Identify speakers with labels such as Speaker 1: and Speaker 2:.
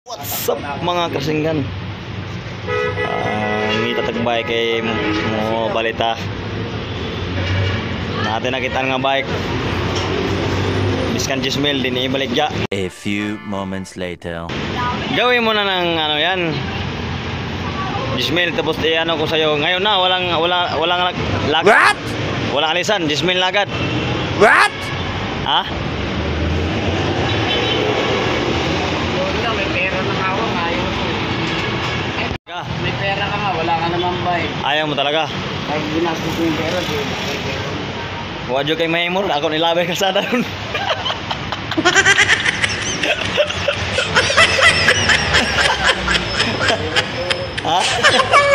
Speaker 1: What's up mga kasinggan? Ngita tagbay kay mo balita. Natin nakita nga bike. Biskan 10,000 din ibalik ja.
Speaker 2: A few moments later.
Speaker 1: Gawin mo na ng ano yan. 10,000 tapos ano ko sa'yo. Ngayon na walang lagad.
Speaker 2: What?
Speaker 1: Walang alisan, 10,000 lagad.
Speaker 2: What?
Speaker 1: Ha?
Speaker 3: May pera na hawak, ayaw mo. May pera ka nga, wala ka naman bike.
Speaker 1: Ayaw mo talaga.
Speaker 3: Kahit ginastos ko yung pera, di ba?
Speaker 1: Wadyo kay Maymor, ako nilabay kasada nun. Ha?